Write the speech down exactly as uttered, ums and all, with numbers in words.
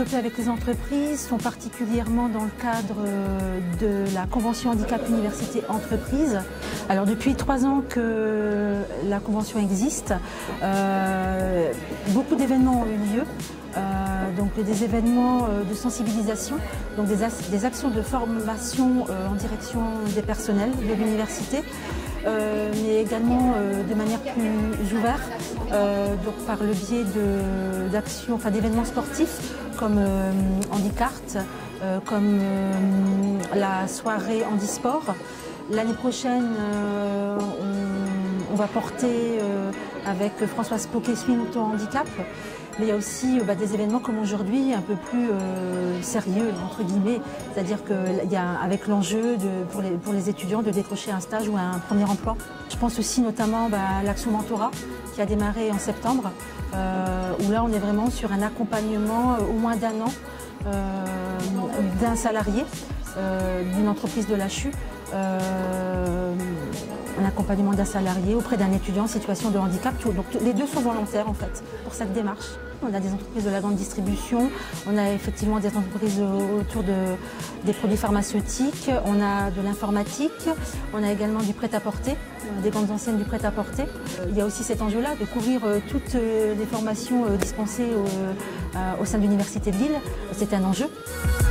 développés avec les entreprises sont particulièrement dans le cadre de la Convention Handicap Université Entreprise. Alors depuis trois ans que la convention existe, euh, beaucoup d'événements ont eu lieu. Euh, donc des événements de sensibilisation, donc des, des actions de formation euh, en direction des personnels de l'université, euh, mais également euh, de manière plus ouverte, euh, donc par le biais d'actions, enfin d'événements sportifs comme euh, Handicart, euh, comme euh, la soirée handisport. L'année prochaine, euh, on, on va porter euh, avec Françoise Poquet-Swin Auto Handicap. Mais il y a aussi bah, des événements comme aujourd'hui un peu plus euh, sérieux, entre guillemets, c'est-à-dire qu'avec l'enjeu pour les, pour les étudiants de décrocher un stage ou un premier emploi. Je pense aussi notamment bah, à l'action mentorat qui a démarré en septembre, euh, où là on est vraiment sur un accompagnement euh, au moins d'un an euh, d'un salarié euh, d'une entreprise de l'H U. Euh, un accompagnement d'un salarié auprès d'un étudiant en situation de handicap. Donc les deux sont volontaires en fait pour cette démarche. On a des entreprises de la grande distribution, on a effectivement des entreprises autour de, des produits pharmaceutiques, on a de l'informatique, on a également du prêt-à-porter, des grandes enseignes du prêt-à-porter. Il y a aussi cet enjeu-là de couvrir toutes les formations dispensées au, au sein de l'Université de Lille. C'est un enjeu.